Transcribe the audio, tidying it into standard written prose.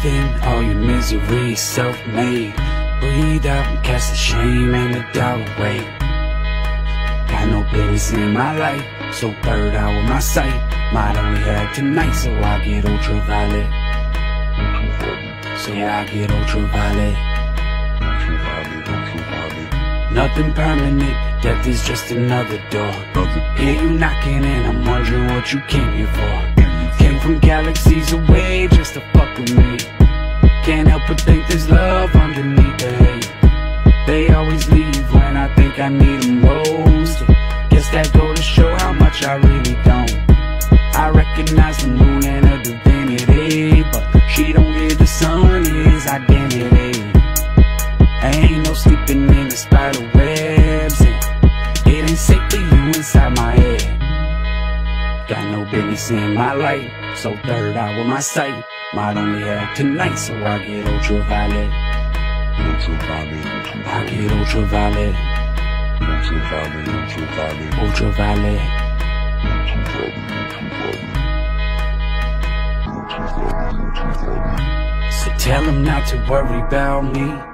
Breathe in all your misery, self-made. Breathe out and cast the shame and the doubt away. Got no business in my life, so blurred out with my sight. Might only have tonight, so I get ultraviolet. So I get ultraviolet. Nothing permanent, death is just another door. Hear you knocking and I'm wondering what you came here for. Came from galaxies away just to fuck with me. Can't help but think there's love underneath the hate. They always leave when I think I need them most. Guess that go to show how much I really don't. I recognize the moon and her divinity, but she don't give the sun his identity. Ain't no sleeping in the spider webs, and it ain't safe for you inside my head. Got no business in my light, so third eye with my sight. Might only have tonight, so I get ultraviolet. I get ultraviolet. Ultraviolet. So tell them not to worry about me.